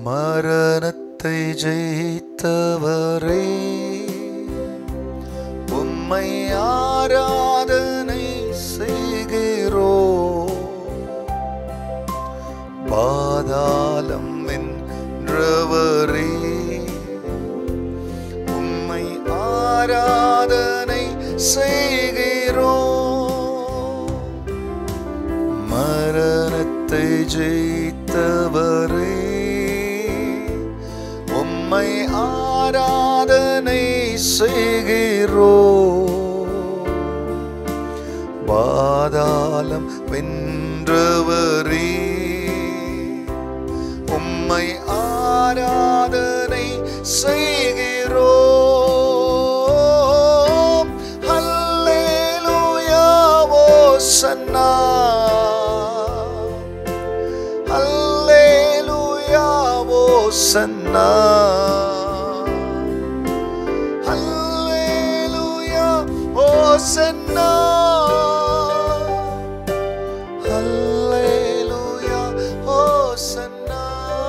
மரணத்தை ஜெயித்தவரே, உம்மை ஆராதனை செய்கிறோம். பாதாளம் வென்றவரே, உம்மை ஆராதனை செய்கிறோம். மரணத்தை ஜெயித்தவரே, உம்மை ஆராதனை செய்கிறோம். பாதாளம் வென்றவரே, உம்மை ஆராதனை செய்கிறோம். அல்லேலூயா ஓசன்னா, அல்லேலூயா ஓசன்னா, அல்லேலூயா ஓசன்னா, அல்லேலூயா ஓசன்னா.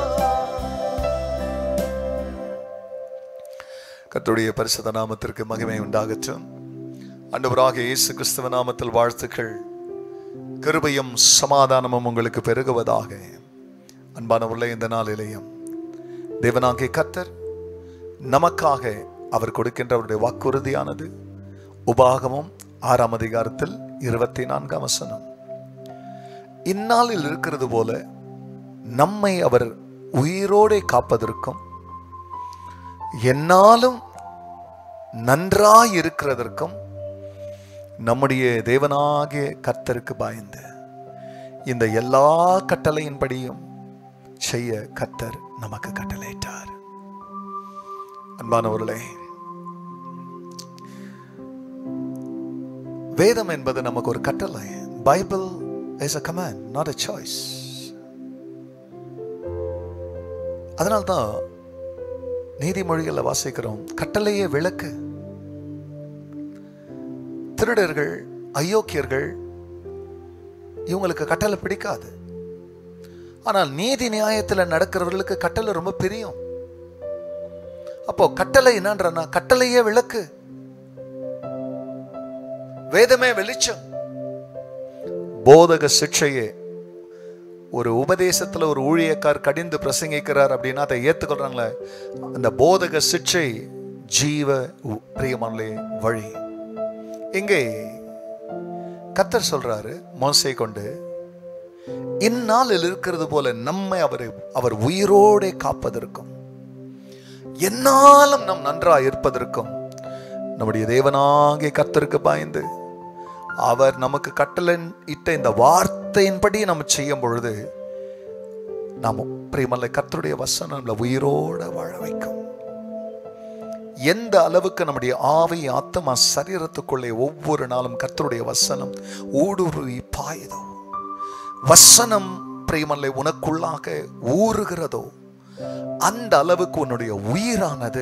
கர்த்தருடைய பரிசுத்த நாமத்திற்கு மகிமை உண்டாகட்டும். ஆண்டவராகிய இயேசு கிறிஸ்துவ நாமத்தில் வாழ்த்துக்கள். கிருபையும் சமாதானமும் உங்களுக்கு பெருகுவதாக. அன்பானவர்களே, இந்த நாளிலேயும் தேவனாகிய கர்த்தர் நமக்காக அவர் கொடுக்கின்ற அவருடைய வாக்குறுதியானது உபாகமம் 6ஆம் அதிகாரத்தில் 24ஆம் வசனம். இந்நாளில் இருக்கிறது போல நம்மை அவர் உயிரோடே காப்பதற்கும் என்னாலும் நன்றாய் இருக்கிறதற்கும் நம்முடைய தேவனாகிய கர்த்தருக்கு பயந்து இந்த எல்லா கட்டளையின்படியும் செய்ய கர்த்தர் நமக்கு கட்டளையிட்டார். அன்பானவர்களே, வேதம் என்பது நமக்கு ஒரு கட்டளை. Bible is a command, not a choice. அதனால்தான் நீதிமொழிகளை வாசிக்கிறோம், கட்டளையே விளக்கு. திருடர்கள், அயோக்கியர்கள், இவங்களுக்கு கட்டளை பிடிக்காது. ஆனால் நீதி நியாயத்தில் நடக்கிறவர்களுக்கு கட்டளை ரொம்ப பிரியம். அப்போ கட்டளை என்னன்றா, கட்டளையே விளக்கு, வேதமே வெளிச்சம். போதக சிக்ஷையே ஒரு உபதேசத்துல ஒரு ஊழியக்கார் கடிந்து பிரசங்கிக்கிறார் அப்படின்னா அதை ஏத்துக்கொள்றாங்களே, அந்த போதக சிக்ஷை ஜீவ பிரியமானே வழி. இங்கே கர்த்தர் சொல்றாரு மோசே கொண்டு, இந்நாளில் இருக்கிறது போல நம்மை அவர் உயிரோடே காப்பதற்கும் என்னாலும் நம் நன்றாய் இருப்பதற்கும் நம்முடைய தேவனாகிய கர்த்தருக்கு பயந்து அவர் நமக்கு கட்டளை இட்ட இந்த வார்த்தையின்படி நம்ம செய்யும் பொழுது நாம் பிரியமல்ல கர்த்தருடைய வசனம் நம்மளை உயிரோட வாழ வைக்கும். எந்த அளவுக்கு நம்முடைய ஆவி ஆத்மா சரீரத்துக்குள்ளே ஒவ்வொரு நாளும் கர்த்தருடைய வசனம் ஊடுருவி பாயுதோ, வசனம் பிரியமல்ல உனக்குள்ளாக ஊறுகிறதோ, அந்த அளவுக்கு உன்னுடைய உயிரானது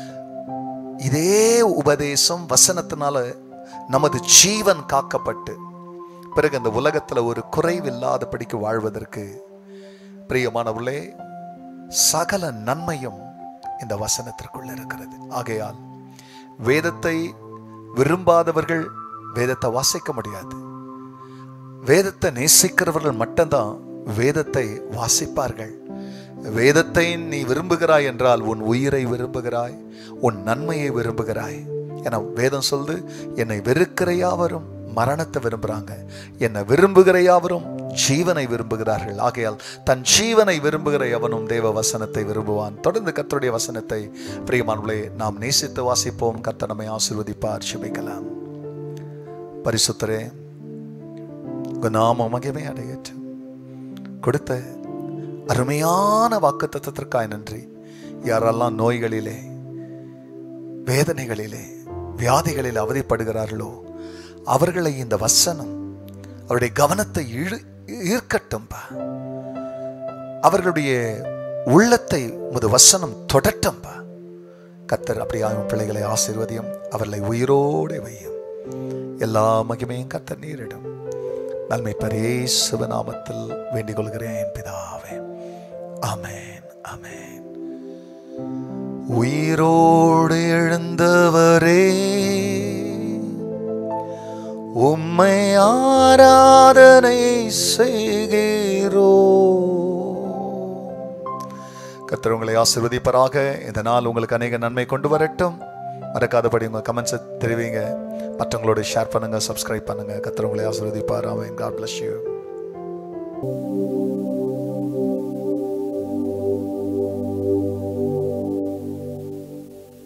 இதே உபதேசம் வசனத்தினால நமது ஜீவன் காக்கப்பட்டு பிறகு அந்த உலகத்துல ஒரு குறைவில்லாதபடிக்கு வாழ்வதற்கு பிரியமானவர்களே சகல நன்மையும் இந்த வசனத்திற்குள்ள இருக்கிறது. ஆகையால் வேதத்தை விரும்பாதவர்கள் வேதத்தை வாசிக்க முடியாது. வேதத்தை நேசிக்கிறவர்கள் மட்டும்தான் வேதத்தை வாசிப்பார்கள். வேதத்தை நீ விரும்புகிறாய் என்றால் உன் உயிரை விரும்புகிறாய், உன் நன்மையை விரும்புகிறாய். ஏன்னா வேதம் சொல்லுது, என்னை வெறுக்கிற யாவரும் மரணத்தை விரும்புகிறாங்க, என்னை விரும்புகிற யாவரும் ஜீவனை விரும்புகிறார்கள். ஆகையால் தன் ஜீவனை விரும்புகிற எவனும் தேவ வசனத்தை விரும்புவான். தொடர்ந்து கர்த்தருடைய வசனத்தை பிரியமானவர்களே நாம் நேசித்து வாசிப்போம். கர்த்தர் நம்மை ஆசீர்வதிப்பார். ஜெபிக்கலாம். பரிசுத்தரே, உங்க நாமம் மகிமை அடையட்டும். கொடுத்த அருமையான வாக்குத்தத்தத்திற்காய் நன்றி. யாரெல்லாம் நோய்களிலே, வேதனைகளிலே, வியாதிகளில் அவதிப்படுகிறார்களோ அவர்களை இந்த வசனம் அவருடைய கவனத்தை ஈர்க்கட்டும். அவர்களுடைய உள்ளத்தை உமது வசனம் தொடட்டும். கர்த்தர் அப்படியாக பிள்ளைகளை ஆசீர்வதியும், அவர்களை உயிரோடு வையும். எல்லா மகிமையும் கர்த்தர் நீரிடும். நன்மை பரேசுவ நாமத்தில் வேண்டிக் கொள்கிறேன் பிதாவே. ஆமென், ஆமென். உயிரோடு எழுந்தவரே, உம்மை ஆராதனை செய்கிறோ. கர்த்தர் உங்களை ஆசீர்வதிப்பாராக. இந்த நாள் உங்களுக்கு அநேக நன்மை கொண்டு வரட்டும். மறக்காதபடி உங்க கமெண்ட்ஸை தெரிவிங்க, மற்றவங்களோட ஷேர் பண்ணுங்க, சப்ஸ்கிரைப் பண்ணுங்க. கர்த்தர் உங்களை ஆசீர்வதிப்பார். ஆமென். God bless you.